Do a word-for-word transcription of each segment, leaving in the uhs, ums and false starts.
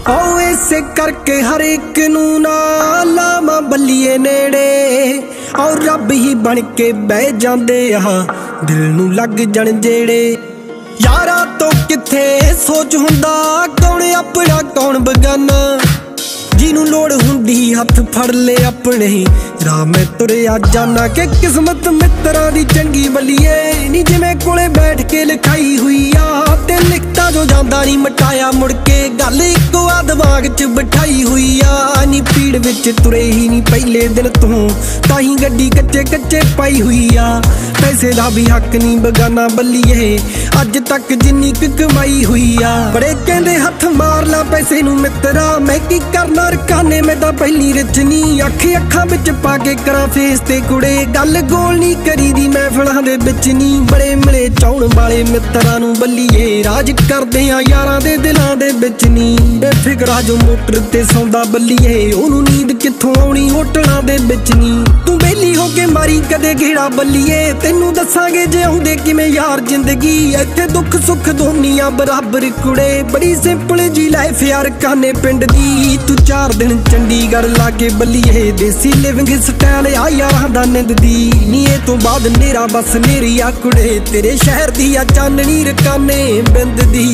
आओ इसे करके हर एक नू ना लावां बल्लीए नेड़े और रब ही बन के बह जांदे आ दिल नू लग जण जेड़े यारा तो किथे सोच हुंदा कौन अपना कौन बगाना जिनू लोड़ हुंदी हथ फड़ ले अपने राह में तुरिया जाना के किस्मत मित्रा दी चंगी बल्लीए नी जिवें कोले बैठ के लिखाई हुई आ ते लिखता जो जांदा नी मटाया मुड़ के गल इको आ दिमाग च बिठाई हुई आ नी पीड़ विच तुरे ही नी पहले दिन तू ताही गड्डी कच्चे कच्चे पाई हुई आ पैसे दा भी हक नी बगाना बल्लीए अज तक जिन्नी क कमाई हुई आ बड़े कहंदे हथ मार ला पैसे नू मित्रा मैं की करना रकाने में तां पहली रचनी अख अखां विच पा के करा फेस ते कुड़े गल गोल नी करी दी महफिलां दे विच नी बड़े मिले चाउण वाले मित्रां नू बल्लीए राज करदे आ यारां दे दिलां दे विच नी बेफिकरा जो मोटर ते सौंदा बल्लीए ओनू नींद कित्थों आउणी होटलां दे विच नी तू बेली हो के मारी कदे घेड़ा बल्लीए तेनू दसांगे जे आउंदे किवें यार जिंदगी इत्थे दुख सुख दोनियां बराबर कुड़े बड़ी सिंपल जी लाइफ यार काने पिंड दी तू चार दिन चंडीगढ़ लाके बल्लीए देसी लिविंग स्टाइल आ यारां दा निंद दी नी ए तो बाद नेरा बस नेरी आ कुड़े तेरे शहर दी आ चाननी रकाने बिंद दी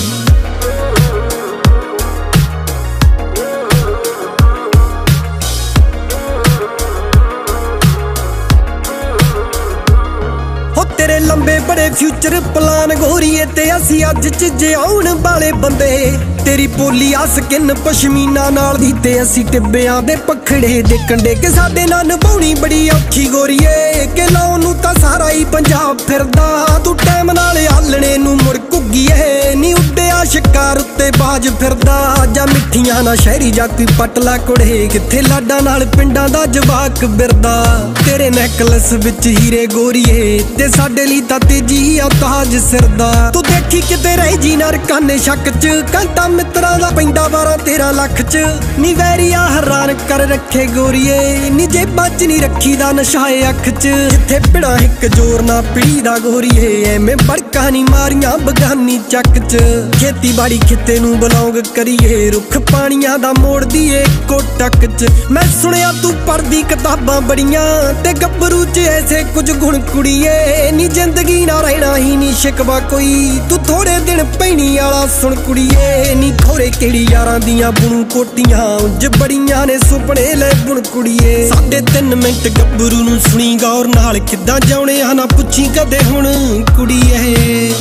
तेरे लंबे बड़े फ्यूचर प्लान गोरीए ते असी अज च आउण वाले बंदे तेरी पोली आ स्किन पशमीना नाल दी ते असी टिब्बियां दे पखड़े दे कंडे के साडे नाल नभाउणी बड़ी औखी गोरीए के लाउण नूं तां सारा ही पंजाब फिरदा तू टाइम नाल हालणे नूं मुड़ घुग्गीए नी उड्डिया शिकार उत्ते बाज फिरदा जा मिठियां ना शहरी जा कोई पटला कुड़े किथे लाडा नाल पिंडां दा जवाक बिरदा तेरे नेकलस विच हीरे गोरीए ते साडे लई तां तेजी आ ताज सिरदा तू देखी किते रह जी ना रकाने शक च घंटा मित्रां दा पैंदा बारां तेरां लख च नी वैरिया हैरान कर रखे गोरीए नी जेबां च नी रखी दा नशाए अख च जिथे पिड़ा हिक जोर ना पीड़ी दा गोरीए एवें बड़का नी मारियां बगानी चक च खेती बाड़ी खिते नू बिलोंग करिए रुख पानियां दा मोड़ दीए इक्को टक च मैं सुनिया तू पढ़दी किताबां बड़ियां ते गब्बरू च ऐसे कुछ गुण कुड़ीए नी जिंदगी ना रहना ही नी शिकवा कोई तू थोड़े दिन पैनी आला सुन कुड़ीए नी खोरे केड़ी यारां दियां बुणू कोटियां उंज बड़ियां ने सुपने ले बुण कुड़ीए साढ़े तीन मिंट गब्बरू नू सुनी गौर नाल किद्दां जाउणे आ ना पुछी कदे हुण कुड़ीए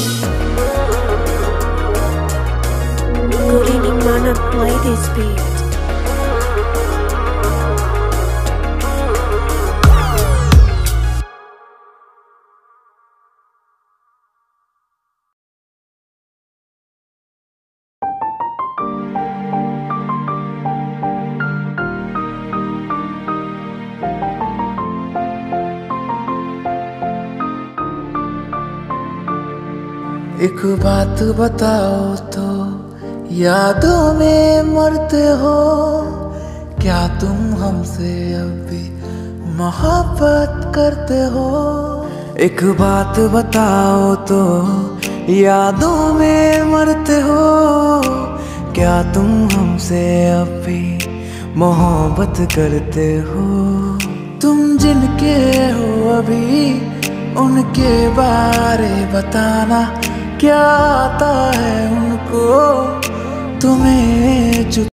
Good evening, Mana. Play this beat. एक बात बताओ तो यादों में मरते हो क्या तुम हमसे अब भी मोहब्बत करते हो। एक बात बताओ तो यादों में मरते हो क्या तुम हमसे अब भी मोहब्बत करते हो। तुम जिनके हो अभी उनके बारे बताना क्या आता है उनको तुम्हें